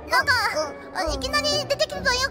なんかいきなり出てきたよ。